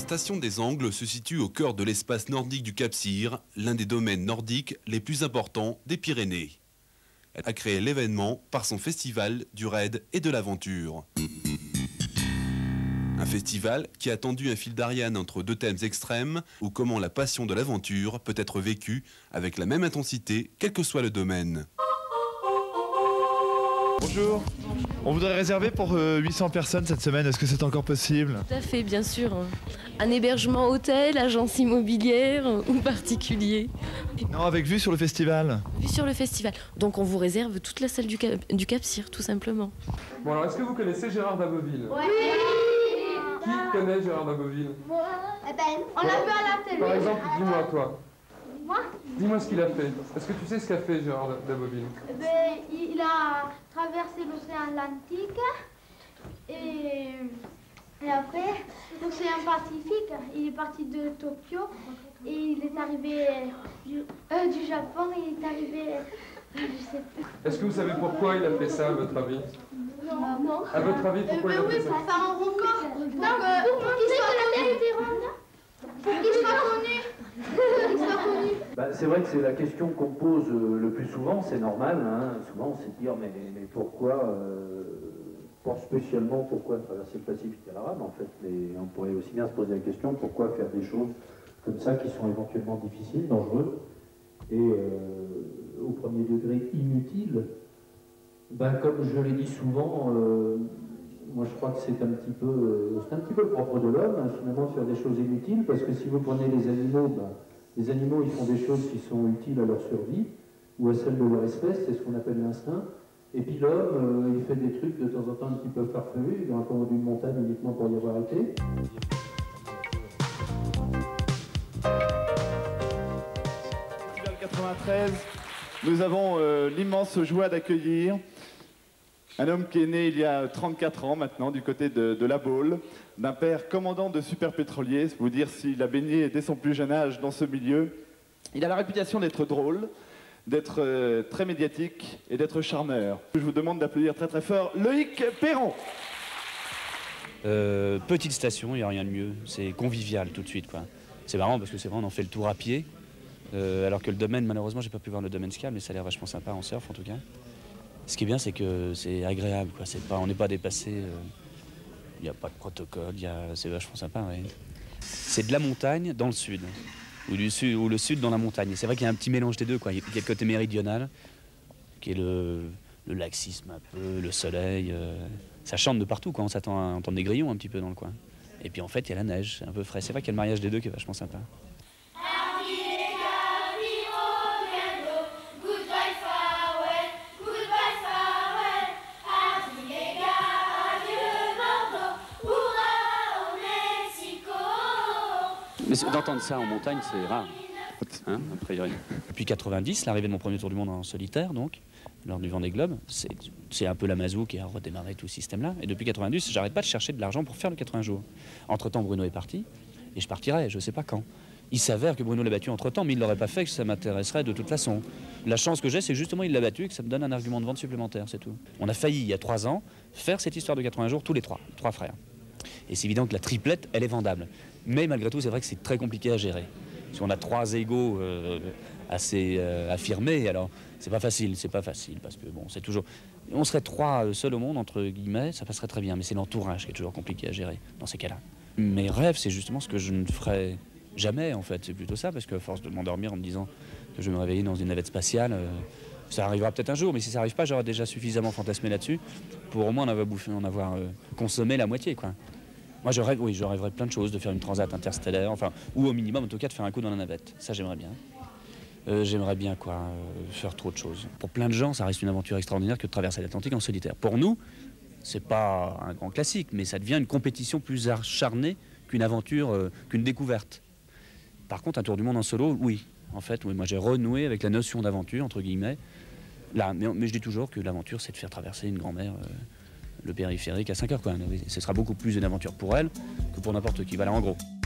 station des Angles se situe au cœur de l'espace nordique du Cap-Cyr, l'un des domaines nordiques les plus importants des Pyrénées. Elle a créé l'événement par son festival du raid et de l'aventure. Un festival qui a tendu un fil d'Ariane entre deux thèmes extrêmes ou comment la passion de l'aventure peut être vécue avec la même intensité quel que soit le domaine. Bonjour. On voudrait réserver pour 800 personnes cette semaine, est-ce que c'est encore possible? Tout à fait, bien sûr. Un hébergement hôtel, agence immobilière ou particulier. Non, avec vue sur le festival. Vue sur le festival. Donc on vous réserve toute la salle du Cap-Cyr, tout simplement. Bon alors, est-ce que vous connaissez Gérard d'Aboville? Oui. Qui connaît Gérard d'Aboville? Eh ben, on l'a vu à la télé. Par exemple, dis-moi toi. Moi? Dis-moi ce qu'il a fait. Est-ce que tu sais ce qu'a fait Gérard d'Aboville? Eh ben, il a traversé l'océan Atlantique et après l'océan Pacifique. Il est parti de Tokyo et il est arrivé du Japon et il est arrivé, je sais plus. Est-ce que vous savez pourquoi il a fait ça à votre avis? Non. À votre avis, pourquoi il a fait ça? Pour faire un record. Pour qu'il soit la Terre était ronde. Pour qu'il soit connu. C'est vrai que c'est la question qu'on pose le plus souvent, c'est normal. Hein. Souvent on se dit mais pourquoi, pas spécialement pourquoi traverser le Pacifique et l'Arabe en fait, mais on pourrait aussi bien se poser la question pourquoi faire des choses comme ça qui sont éventuellement difficiles, dangereuses et au premier degré inutiles. Comme je l'ai dit souvent, moi je crois que c'est un petit peu le propre de l'homme, hein, finalement, de faire des choses inutiles, parce que si vous prenez les animaux ils font des choses qui sont utiles à leur survie, ou à celle de leur espèce, c'est ce qu'on appelle l'instinct. Et puis l'homme, il fait des trucs de temps en temps un petit peu farfelus, il grimpe en haut d'une montagne uniquement pour y avoir été. 93, nous avons l'immense joie d'accueillir un homme qui est né il y a 34 ans maintenant, du côté de La Baule, d'un père commandant de superpétrolier, c'est vous dire s'il a baigné dès son plus jeune âge dans ce milieu. Il a la réputation d'être drôle, d'être très médiatique et d'être charmeur. Je vous demande d'applaudir très très fort Loïc Perron. Petite station, il n'y a rien de mieux, c'est convivial tout de suite, quoi. C'est marrant parce que c'est vrai, on en fait le tour à pied, alors que le domaine, malheureusement, j'ai pas pu voir le domaine skiable, mais ça a l'air vachement sympa en surf en tout cas. Ce qui est bien, c'est que c'est agréable, quoi. On n'est pas dépassé, il n'y a pas de protocole, c'est vachement sympa. Ouais. C'est de la montagne dans le sud, ou le sud dans la montagne. C'est vrai qu'il y a un petit mélange des deux, quoi. Il y a le côté méridional, qui est le laxisme un peu, le soleil. Ça chante de partout, quoi. On s'attend à entendre des grillons un petit peu dans le coin. Et puis en fait, il y a la neige, c'est un peu frais. C'est vrai qu'il y a le mariage des deux qui est vachement sympa. Mais d'entendre ça en montagne, c'est rare, hein, a priori. Depuis 90, l'arrivée de mon premier tour du monde en solitaire, donc, lors du Vendée Globe, c'est un peu la Mazou qui a redémarré tout ce système-là. Et depuis 90, j'arrête pas de chercher de l'argent pour faire le 80 jours. Entre-temps, Bruno est parti, et je partirai, je sais pas quand. Il s'avère que Bruno l'a battu entre-temps, mais il l'aurait pas fait, que ça m'intéresserait de toute façon. La chance que j'ai, c'est que justement il l'a battu et que ça me donne un argument de vente supplémentaire, c'est tout. On a failli, il y a 3 ans, faire cette histoire de 80 jours tous les trois frères. Et c'est évident que la triplette, elle est vendable. Mais malgré tout, c'est vrai que c'est très compliqué à gérer. Si on a 3 égos assez affirmés, alors c'est pas facile, parce que bon, c'est toujours... On serait 3 seuls au monde, entre guillemets, ça passerait très bien, mais c'est l'entourage qui est toujours compliqué à gérer dans ces cas-là. Mes rêves, c'est justement ce que je ne ferai jamais, en fait, c'est plutôt ça, parce qu'à force de m'endormir en me disant que je vais me réveiller dans une navette spatiale, ça arrivera peut-être un jour, mais si ça n'arrive pas, j'aurai déjà suffisamment fantasmé là-dessus pour au moins en avoir consommé la moitié, quoi. Moi, je rêverais plein de choses, de faire une transat interstellaire, enfin, ou au minimum, en tout cas, de faire un coup dans la navette. Ça, j'aimerais bien. J'aimerais bien, faire trop de choses. Pour plein de gens, ça reste une aventure extraordinaire que de traverser l'Atlantique en solitaire. Pour nous, c'est pas un grand classique, mais ça devient une compétition plus acharnée qu'une aventure, qu'une découverte. Par contre, un tour du monde en solo, oui. En fait, oui, moi, j'ai renoué avec la notion d'aventure, entre guillemets. Là, mais je dis toujours que l'aventure, c'est de faire traverser une grand-mère... le périphérique à 5 heures, quoi. Ce sera beaucoup plus une aventure pour elle que pour n'importe qui. Voilà, en gros.